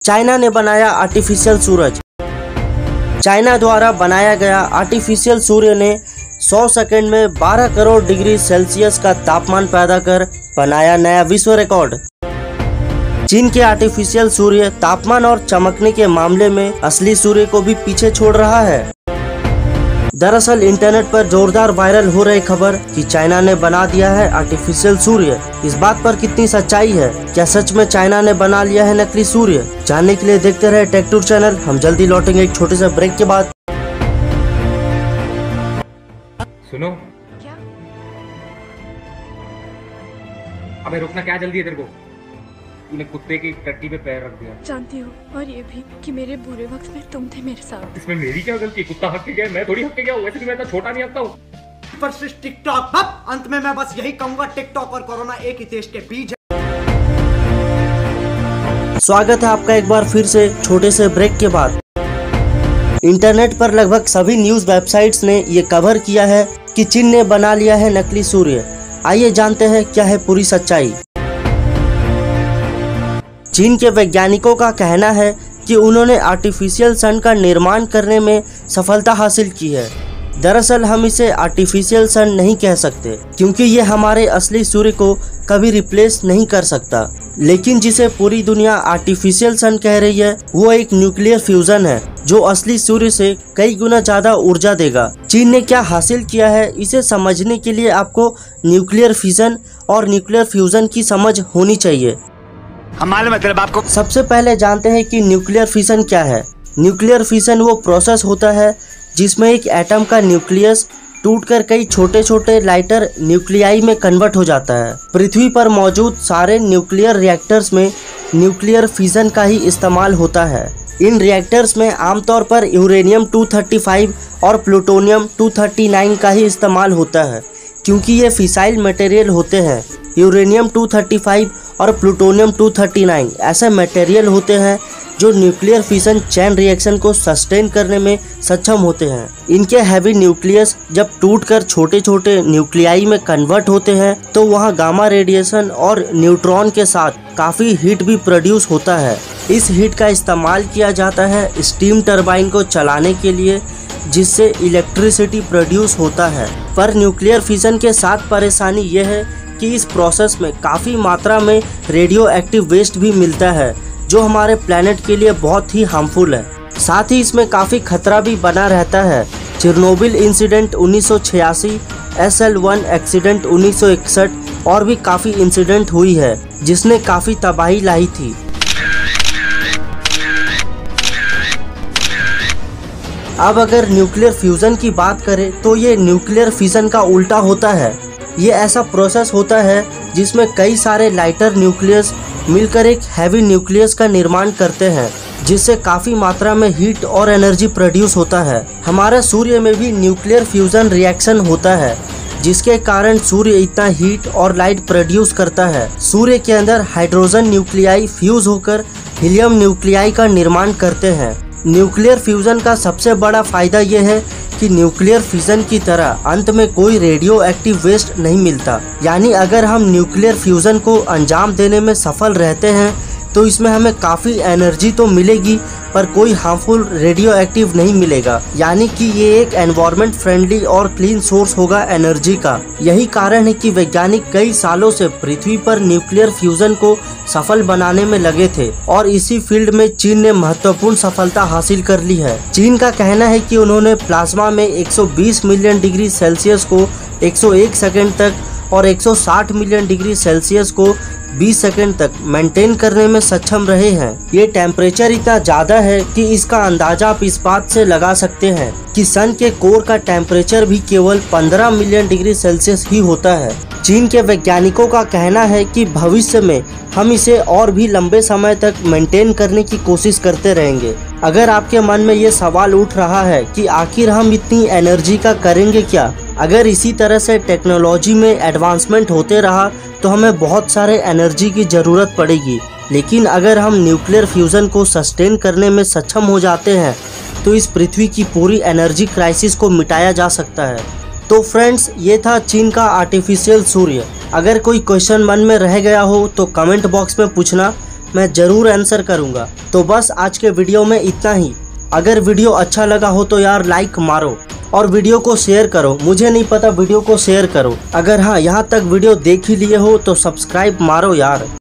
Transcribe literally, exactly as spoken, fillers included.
China ने बनाया artificial सूरज। China द्वारा बनाया गया आर्टिफिशियल सूर्य ने सौ सेकंड में बारह करोड़ डिग्री सेल्सियस का तापमान पैदा कर बनाया नया विश्व रिकॉर्ड। चीन के आर्टिफिशियल सूर्य तापमान और चमकने के मामले में असली सूर्य को भी पीछे छोड़ रहा है। दरअसल इंटरनेट पर जोरदार वायरल हो रही खबर कि चाइना ने बना दिया है आर्टिफिशियल सूर्य, इस बात पर कितनी सच्चाई है? क्या सच में चाइना ने बना लिया है नकली सूर्य? जानने के लिए देखते रहे टेक टूर चैनल। हम जल्दी लौटेंगे एक छोटे से ब्रेक के बाद। सुनो क्या? अबे रुकना, क्या जल्दी है तेरे को? तूने कुत्ते की टट्टी पे पैर रख दिया। जानती हूँ, और ये भी कि मेरे बुरे वक्त में तुम थे मेरे साथ। इसमें मेरी क्या गलती? कुत्ता हक के गया, मैं थोड़ी हक के गया। वैसे भी मैं इतना छोटा नहीं हकता हूँ। पर सिर्फ टिकटॉक। अब अंत में मैं बस यही कहूंगा, टिकटॉक और कोरोना एक ही देश के बीच है। स्वागत है आपका एक बार फिर से छोटे से ब्रेक के बाद। इंटरनेट पर लगभग सभी न्यूज वेबसाइट्स ने ये कवर किया है कि चीन ने बना लिया है नकली सूर्य। आइए जानते हैं क्या है पूरी सच्चाई। चीन के वैज्ञानिकों का कहना है कि उन्होंने आर्टिफिशियल सन का निर्माण करने में सफलता हासिल की है। दरअसल हम इसे आर्टिफिशियल सन नहीं कह सकते क्योंकि ये हमारे असली सूर्य को कभी रिप्लेस नहीं कर सकता, लेकिन जिसे पूरी दुनिया आर्टिफिशियल सन कह रही है वो एक न्यूक्लियर फ्यूजन है जो असली सूर्य से कई गुना ज्यादा ऊर्जा देगा। चीन ने क्या हासिल किया है इसे समझने के लिए आपको न्यूक्लियर फिजन और न्यूक्लियर फ्यूजन की समझ होनी चाहिए। हमारे मतलब आपको सबसे पहले जानते हैं कि न्यूक्लियर फिशन क्या है। न्यूक्लियर फिशन वो प्रोसेस होता है जिसमें एक एटम का न्यूक्लियस टूटकर कई छोटे छोटे लाइटर न्यूक्लियाई में कन्वर्ट हो जाता है। पृथ्वी पर मौजूद सारे न्यूक्लियर रिएक्टर्स में न्यूक्लियर फिशन का ही इस्तेमाल होता है। इन रिएक्टर्स में आमतौर पर यूरेनियम दो सौ पैंतीस और प्लूटोनियम दो सौ उनतालीस का ही इस्तेमाल होता है क्योंकि ये फिसाइल मटेरियल होते हैं। यूरेनियम दो सौ पैंतीस और प्लूटोनियम दो सौ उनतालीस ऐसे मटेरियल होते हैं जो न्यूक्लियर फिशन चैन रिएक्शन को सस्टेन करने में सक्षम होते हैं। इनके हैवी न्यूक्लियस जब टूटकर छोटे छोटे न्यूक्लियाई में कन्वर्ट होते हैं तो वहाँ गामा रेडिएशन और न्यूट्रॉन के साथ काफ़ी हीट भी प्रोड्यूस होता है। इस हीट का इस्तेमाल किया जाता है स्टीम टरबाइन को चलाने के लिए, जिससे इलेक्ट्रिसिटी प्रोड्यूस होता है। पर न्यूक्लियर फिशन के साथ परेशानी यह है कि इस प्रोसेस में काफ़ी मात्रा में रेडियो एक्टिव वेस्ट भी मिलता है जो हमारे प्लैनेट के लिए बहुत ही हार्मफुल है। साथ ही इसमें काफ़ी खतरा भी बना रहता है। चिरनोबिल इंसिडेंट उन्नीस सौ छियासी, एस एल वन एक्सीडेंट उन्नीस सौ इकसठ और भी काफ़ी इंसिडेंट हुई है जिसने काफ़ी तबाही लाई थी। अब अगर न्यूक्लियर फ्यूजन की बात करें तो ये न्यूक्लियर फिशन का उल्टा होता है। ये ऐसा प्रोसेस होता है जिसमें कई सारे लाइटर न्यूक्लियस मिलकर एक हैवी न्यूक्लियस का निर्माण करते हैं जिससे काफ़ी मात्रा में हीट और एनर्जी प्रोड्यूस होता है। हमारे सूर्य में भी न्यूक्लियर फ्यूजन रिएक्शन होता है जिसके कारण सूर्य इतना हीट और लाइट प्रोड्यूस करता है। सूर्य के अंदर हाइड्रोजन न्यूक्लियाई फ्यूज होकर हीलियम न्यूक्लियाई का निर्माण करते हैं। न्यूक्लियर फ्यूजन का सबसे बड़ा फायदा यह है कि न्यूक्लियर फिशन की तरह अंत में कोई रेडियो एक्टिव वेस्ट नहीं मिलता। यानी अगर हम न्यूक्लियर फ्यूजन को अंजाम देने में सफल रहते हैं तो इसमें हमें काफ़ी एनर्जी तो मिलेगी पर कोई हार्मफुल रेडियो एक्टिव नहीं मिलेगा। यानी कि ये एक एनवायरनमेंट फ्रेंडली और क्लीन सोर्स होगा एनर्जी का। यही कारण है कि वैज्ञानिक कई सालों से पृथ्वी पर न्यूक्लियर फ्यूजन को सफल बनाने में लगे थे और इसी फील्ड में चीन ने महत्वपूर्ण सफलता हासिल कर ली है। चीन का कहना है कि उन्होंने प्लाज्मा में एक सौ बीस मिलियन डिग्री सेल्सियस को एक सौ एक सेकंड तक और एक सौ साठ मिलियन डिग्री सेल्सियस को बीस सेकंड तक मेंटेन करने में सक्षम रहे हैं। ये टेम्परेचर इतना ज़्यादा है कि इसका अंदाजा आप इस बात से लगा सकते हैं कि सन के कोर का टेम्परेचर भी केवल पंद्रह मिलियन डिग्री सेल्सियस ही होता है। चीन के वैज्ञानिकों का कहना है कि भविष्य में हम इसे और भी लंबे समय तक मेंटेन करने की कोशिश करते रहेंगे। अगर आपके मन में ये सवाल उठ रहा है कि आखिर हम इतनी एनर्जी का करेंगे क्या, अगर इसी तरह से टेक्नोलॉजी में एडवांसमेंट होते रहा तो हमें बहुत सारे एनर्जी की ज़रूरत पड़ेगी। लेकिन अगर हम न्यूक्लियर फ्यूजन को सस्टेन करने में सक्षम हो जाते हैं तो इस पृथ्वी की पूरी एनर्जी क्राइसिस को मिटाया जा सकता है। तो फ्रेंड्स, ये था चीन का आर्टिफिशियल सूर्य। अगर कोई क्वेश्चन मन में रह गया हो तो कमेंट बॉक्स में पूछना, मैं ज़रूर आंसर करूँगा। तो बस आज के वीडियो में इतना ही। अगर वीडियो अच्छा लगा हो तो यार लाइक मारो और वीडियो को शेयर करो। मुझे नहीं पता, वीडियो को शेयर करो। अगर हाँ यहाँ तक वीडियो देख ही लिए हो तो सब्सक्राइब मारो यार।